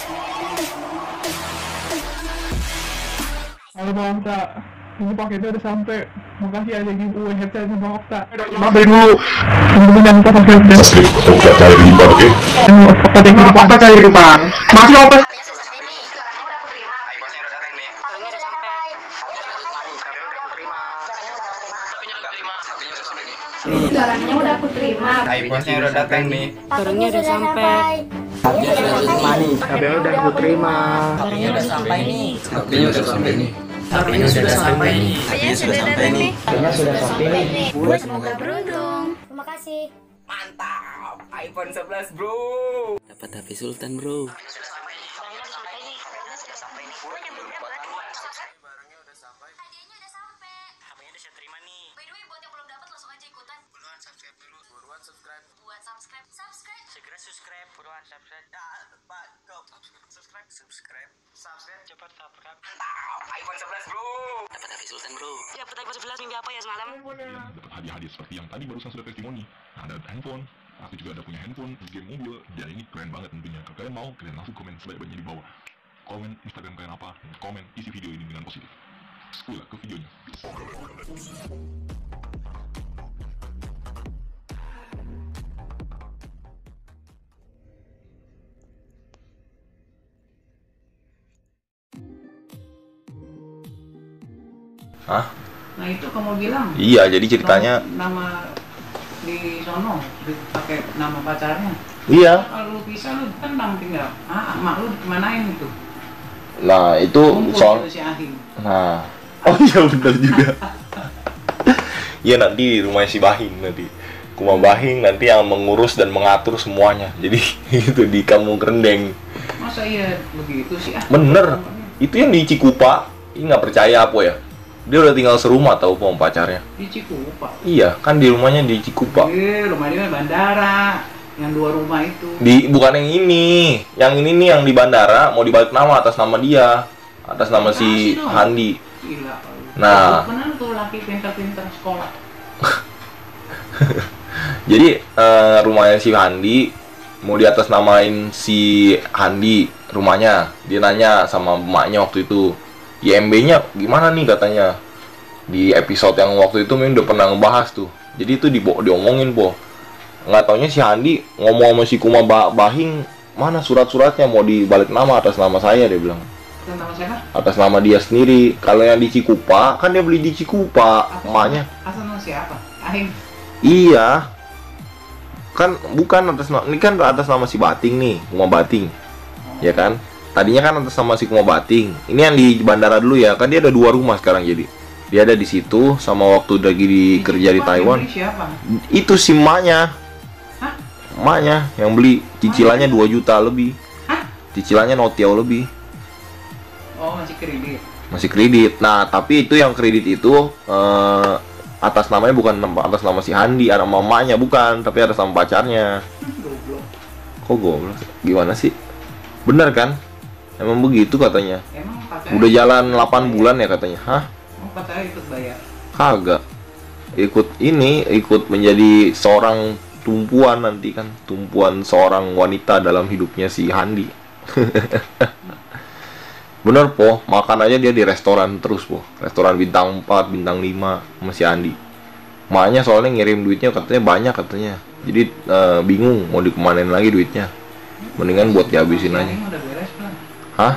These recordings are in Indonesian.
Halo Bang Okta, ini paketnya udah sampai. Makasih aja giveaway headsetnya Bang Okta. Mampir dulu. Kemudian kita pakai Okta cair di depan, oke? Okta cair di depan. Masih Okta. Barangnya udah aku terima. iPhone-nya udah datang nih. Barangnya udah sampai. Kabel udah aku terima. Barangnya udah sampai nih. HP-nya udah sampai nih. HP-nya sudah sampai nih. HP-nya sudah sampai nih. Kayaknya sudah sampai nih. Semoga beruntung. Terima kasih. Mantap, iPhone 11 bro. Dapat HP Sultan bro. Segera subscribe, buruan subscribe. Subscribe, cepat subscribe. Mantap, iPhone 11 bro. Dapat HP Sultan bro. Ya, dapat iPhone 11 mimpi apa ya semalam? Dapat hadiah-hadiah seperti yang tadi barusan sudah testimoni. Ada handphone, aku juga ada punya handphone, game mobil, dan ini keren banget tentunya. Kalau kalian mau, kalian langsung komen sebanyak-banyaknya di bawah. Komen Instagram kalian apa, komen isi video ini dengan positif. Sekolah ke videonya. Hah? Nah itu kamu bilang Iya, jadi ceritanya nama di sono pakai nama pacarnya. iya. Kalau lu bisa lu tendang tinggal. Mak lu kemanain itu? Nah, itu Kumpul soal itu si Ahim. Nah. Oh iya benar juga. Iya, nanti di rumah si Bahing nanti. Rumah Bahing nanti yang mengurus dan mengatur semuanya. Jadi itu di Kampung Kerendeng. Masa iya begitu sih? Bener. Itu yang di Cikupa. Ini nggak percaya apa ya? Dia udah tinggal serumah tahu sama pacarnya. Di Cikupa. Iya, kan di rumahnya di Cikupa. Rumah dia bandara. Yang 2 rumah itu. Bukan yang ini. Yang ini nih yang di bandara mau dibalik nama atas nama dia. Atas nama si Kasih dong. Handi. Gila. Nah. Benar tuh laki pintar-pintar sekolah. Jadi rumahnya si Handi mau di atas namain si Handi rumahnya. Dia nanya sama emaknya waktu itu, IMB-nya gimana nih katanya. Di episode yang waktu itu Min udah pernah ngebahas tuh. Jadi itu diomongin po. Nggak taunya si Handi ngomong sama si Kuma Bahing, mana surat-suratnya mau dibalik nama atas nama saya, dia bilang. Itu nama siapa? Atas nama dia sendiri. Kalau yang di Cikupa, kan dia beli di Cikupa, emaknya. Asal nama siapa? Ahim. Iya. Kan bukan atas nama, ini kan atas nama si Bating nih, Kuma Bating. Ya kan? Tadinya kan atas nama si Kuma Bating. Ini yang di bandara dulu ya, kan dia ada 2 rumah sekarang jadi. Dia ada di situ sama waktu lagi kerja di Taiwan. Siapa? Itu si emaknya. Hah? Emaknya yang beli, cicilannya 2 juta lebih. Hah? Cicilannya notiau lebih. Oh, masih kredit. Masih kredit. Nah, tapi itu yang kredit itu atas namanya bukan atas nama si Handi, ada mamanya bukan, tapi atas nama pacarnya. Goblok. Kok goblok? Gimana sih? Bener kan? Emang begitu katanya. Emang pacarnya Udah jalan 8 bulan ya katanya. Hah? Emang pacarnya ikut bayar? Kagak. Ikut menjadi seorang tumpuan nanti kan. Tumpuan seorang wanita dalam hidupnya si Handi. Bener po, makan aja dia di restoran terus po. Restoran bintang 4, bintang 5 sama si Andi. Maknya soalnya ngirim duitnya katanya banyak katanya. Jadi bingung mau dikemanain lagi duitnya. Mendingan buat dihabisin aja. Ahim udah beres belum? Hah?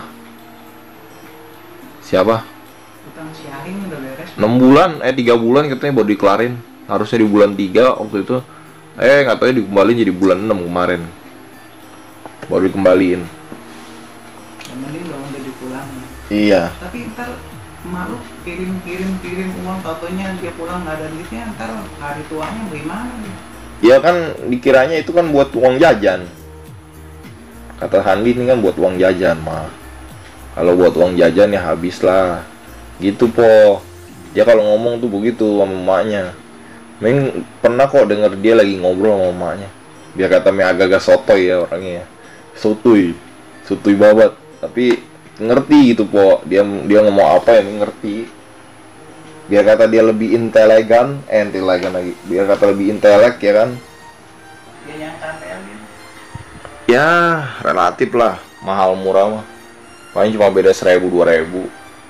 Siapa? Utang si Ahim udah beres. 6 bulan, 3 bulan katanya baru dikelarin. Harusnya di bulan 3 waktu itu. Nggak tahu dikembaliin jadi bulan 6 kemarin. Baru dikembaliin. Yang mending dong udah dipulangin. Iya. Tapi ntar emak lu kirim uang, tatonya dia pulang nggak ada duitnya, ntar hari tuanya bagaimana nih? Ya kan dikiranya itu kan buat uang jajan. Kata Handi ini kan buat uang jajan mah. Kalau buat uang jajan ya habis lah. Gitu po. Dia kalau ngomong tuh begitu sama emaknya. Meng pernah kok denger dia lagi ngobrol sama emaknya. Biar kata me agak-agak sotoy ya orangnya ya. Sotoy babat. Tapi ngerti gitu po. Dia ngomong apa ya ngerti. Biar kata dia lebih intelegan lagi. Biar kata lebih intelek ya kan. Dia yang santai aja. Ya relatif lah. mahal murah mah paling cuma beda 1.000 2.000.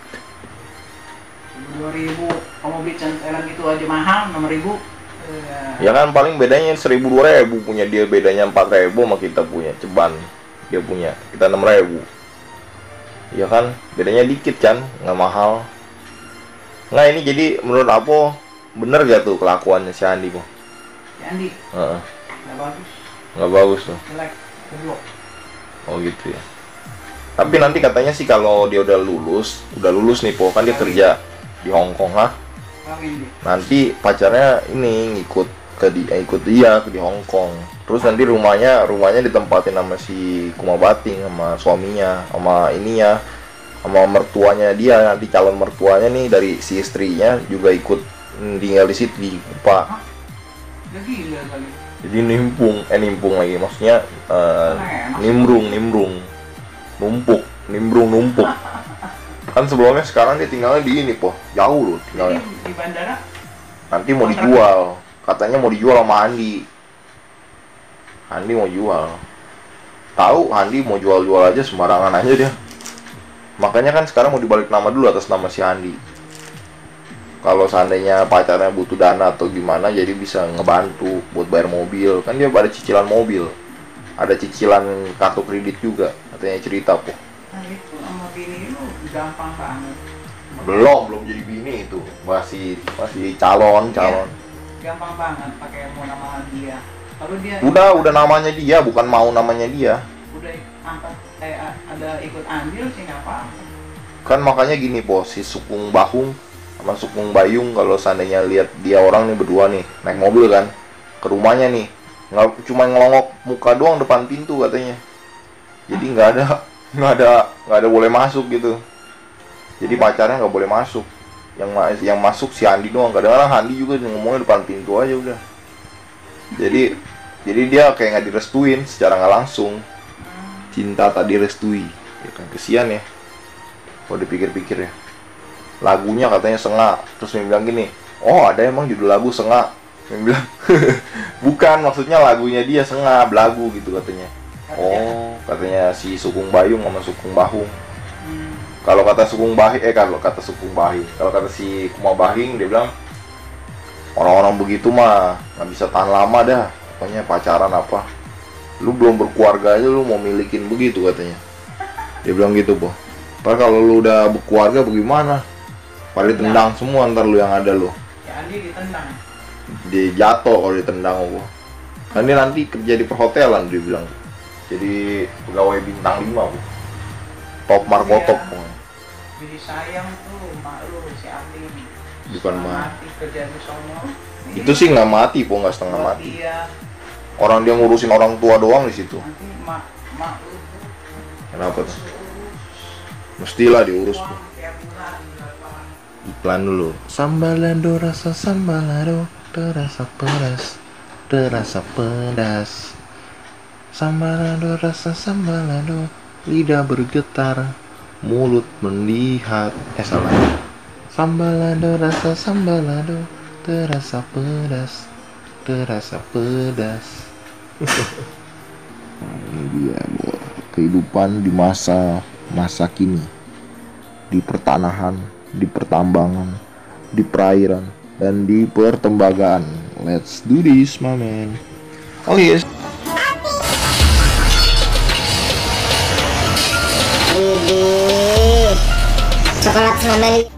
2.000 kamu beli centelan gitu aja mahal 6.000. Ya kan paling bedanya 1.000 2.000, punya dia bedanya 4.000 sama kita punya ceban. Dia punya, kita 6.000. Ya kan bedanya dikit kan, nggak mahal. Nah ini jadi menurut Apo bener gak tuh kelakuannya si Andi kok? Si Andi? Nggak bagus. Nggak bagus tuh. Jelek, goblok. Oh gitu ya. Tapi nanti katanya sih kalau dia udah lulus nih po, kan dia kerja di Hong Kong lah. Nanti pacarnya ini ikut dia di Hong Kong. Terus nanti rumahnya ditempatin sama si Kumabating, sama suaminya, sama ininya, sama mertuanya dia. Nanti calon mertuanya nih dari si istrinya juga ikut tinggal di situ di Kupa. Jadi nimpung lagi, maksudnya nimbrung numpuk kan sebelumnya. Sekarang dia tinggalnya di ini po, jauh loh tinggalnya di bandara. nanti mau dijual, katanya mau dijual sama Andi mau jual. Tahu Andi mau jual aja sembarangan aja dia, makanya kan sekarang mau dibalik nama dulu atas nama si Andi. Kalau seandainya pacarnya butuh dana atau gimana, jadi bisa ngebantu buat bayar mobil. Kan dia ada cicilan mobil, ada cicilan kartu kredit juga, katanya cerita po. Nah itu sama bini lu gampang banget. Belum jadi bini itu, masih calon. Gampang banget pakai mau nama dia. Kalau dia Udah namanya dia, bukan mau namanya dia. Udah angkat ada ikut andil sih nggak apa-apa. Kan makanya gini po, si Sukung Bahung sama Sukung Bayung kalau seandainya lihat dia orang nih berdua nih naik mobil kan ke rumahnya nih, nggak cuma ngelongok muka doang depan pintu katanya. Jadi nggak ada boleh masuk gitu. Jadi pacarnya nggak boleh masuk. Yang masuk si Andi doang. Kadang-kadang Andi juga ngomongnya depan pintu aja udah. Jadi dia kayak nggak direstuin secara nggak langsung. Cinta tak direstui. Ya kan kesian ya. Kalau dipikir-pikir ya. Lagunya katanya Sengak. Terus dia bilang gini, oh ada emang judul lagu Sengak. Dia bilang bukan, maksudnya lagunya dia Sengak, belagu gitu katanya. Oh, katanya si Sukung Bayung sama Sukung Bahung. Kalau kata Sukung Bahing, kalau kata si Kumabahing, dia bilang orang-orang begitu mah nggak bisa tahan lama dah. Pokoknya pacaran apa, lu belum berkeluarga aja lu mau milikin begitu katanya. Dia bilang gitu po. Ntar kalau lu udah berkeluarga bagaimana? Pada ditendang semua ntar lu yang ada lu. Ya Andi ditendang. Dia jatuh kalau ditendang po. Kan dia nanti kerja di perhotelan dia bilang. Jadi pegawai bintang 5 po. Top markotop po. Jadi sayang tuh mak lu si Andi. Bukan mati kerja di sono. Itu sih nggak mati po, nggak setengah mati. Dia. Orang dia ngurusin orang tua doang di situ. Nanti mak lu. Kenapa tuh? Mestilah diurus po. Iklan dulu. Sambalado rasa sambalado, terasa pedas, terasa pedas. Sambalado rasa sambalado, lidah bergetar, mulut melihat. Salah. Sambalado rasa sambalado, terasa pedas, terasa pedas. Nah, ini dia kehidupan di masa kini, di pertanahan, di pertambangan, di perairan, dan di pertembagaan. Let's do this, my man. Oh yes. Coklat sama